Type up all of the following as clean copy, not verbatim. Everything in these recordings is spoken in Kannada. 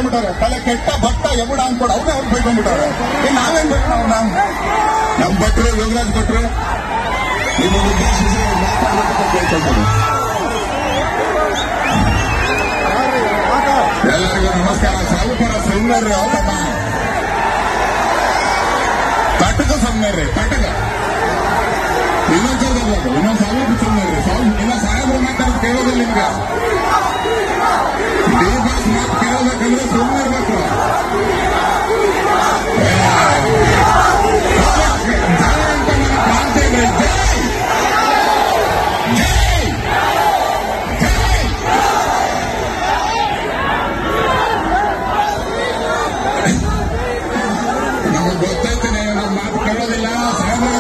ಬೈಕೊಂಡ್ಬಿಟ್ಟಾರೆ. ತಲೆ ಕೆಟ್ಟ ಭಟ್ಟ ಎಬುಡ ಅನ್ಕೊಡು ಅವ್ರೇ ಅವ್ರು ಬೈಕೊಂಡ್ಬಿಟ್ಟಾರೆ. ನಾವೇನ್ ಬೇಕು ಅವ್ರನ್ನ? ನಮ್ ಭಟ್ರು ಯೋಗರಾಜ್ ಭಟ್ರು ನಿಮ್ಮನ್ನು ಉದ್ದೇಶಿಸಿ ಮಾತಾಡಬೇಕು ಕೇಳ್ಕೊಳ್ತಾರೆ. ಎಲ್ಲರಿಗೂ ನಮಸ್ಕಾರ. ಸ್ವಲ್ಪ ಸುಮ್ಮನೆ ಅವತಮ್ಮ ಕಟಕ ಸುಮ್ಮನೆ ಕಟಕ ಇನ್ನೊಂದು ಸ್ವಲ್ಪ ಸುಮ್ಮನೆ ಇನ್ನ ಸಾಹೇಬ್ರು ಮಾತಾಡೋದು ಕೇಳೋದಿಲ್ಲ ನಿಮ್ಗೆ. ಡಿ-ಬಾಸ್ ಮಾತು ಕೇಳೋದಕ್ಕಂದ್ರೆ ಸುಮ್ಮನೆ ಇರ್ಬೇಕು. ನಮಗೆ ಗೊತ್ತೈತೇನೆ ನಮ್ಮ ಮಾತು ಕೇಳೋದಿಲ್ಲ. ಸಾಹೇಬ್ರ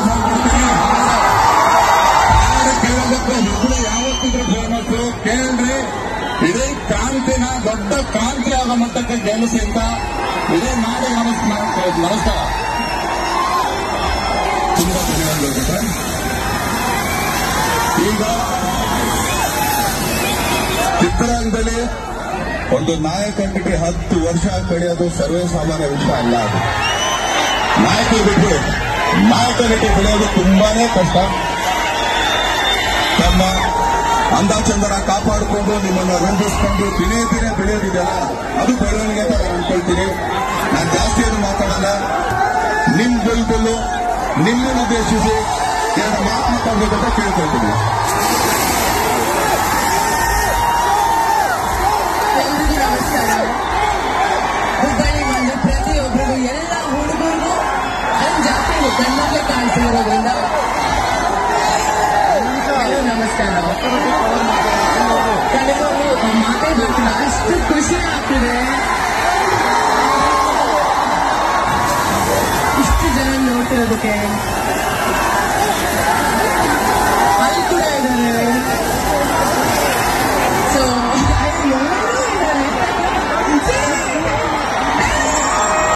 ಕೇಳೋದಕ್ಕೆ ಹುಬ್ಬಳ್ಳಿ ಯಾವತ್ತಿದ್ರು ಫೇಮಸ್. ಕೇಳ್ರಿ, ಇಡೀ ಕ್ರಾಂತಿನ ದೊಡ್ಡ ಕ್ರಾಂತಿ ಆಗೋ ಮಟ್ಟಕ್ಕೆ ಗೆಲ್ಲಿಸಿ ಅಂತ ಇಡೀ ನಾಡಿಗೆ ನಮಸ್ಕಾರ. ತುಂಬಾ ಧನ್ಯವಾದಗಳು. ಈಗ ಚಿತ್ರರಂಗದಲ್ಲಿ ಒಂದು ನಾಯಕನಿಗೆ 10 ವರ್ಷ ಕಳೆಯೋದು ಸರ್ವೇ ಸಾಮಾನ್ಯ ವಿಷಯ ಅಲ್ಲ. ಅದು ನಾಯಕನಿಗೆ ಬೆಳೆಯೋದು ತುಂಬಾನೇ ಕಷ್ಟ. ತಮ್ಮ ಅಂದಾಚಂದನ ಕಾಪಾಡಿಕೊಂಡು ನಿಮ್ಮನ್ನು ರಂಜಿಸಿಕೊಂಡು ದಿನೇ ದಿನೇ ಬೆಳೆಯೋದಿದೆಯಲ್ಲ, ಅದು ಬೆಳವಣಿಗೆ ಅಂತ ನಾನು ಅನ್ಕೊಳ್ತೀನಿ. ನಾನು ಜಾಸ್ತಿ ಏನು ಮಾತಾಡಲ್ಲ. ನಿಮ್ ಬಲ್ಬಲ್ಲು ನಿಮ್ಮನ್ನು ಉದ್ದೇಶಿಸಿ 2 ಮಾತು ಮಾತಾಡಬೇಕಂತ ಕೇಳ್ಕೊಳ್ತೀನಿ. ಎಲ್ರಿಗೂ ನಮಸ್ಕಾರ. ಹುಬ್ಬಳ್ಳಿ ಬಂದು ಪ್ರತಿಯೊಬ್ಬರಿಗೂ ಎಲ್ಲ ಹುಡುಗರಿಗೂ ನನ್ನ ಜಾಸ್ತಿ ಗಂಡಲ್ಲೇ ಕಾಣಿಸಿರೋದ್ರಿಂದ ನಮಸ್ಕಾರ. ಕೆಲವರು ಮಾತಾಡ್ಬೇಕಿಲ್ಲ, ಅಷ್ಟು ಖುಷಿ ಆಗ್ತಿದೆ. ಇಷ್ಟು ಜನ ನೋಡ್ತಿರೋದಕ್ಕೆ. ಅಲ್ಲಿ ಕೂಡ ಇದ್ದಾರೆ. ಸೊ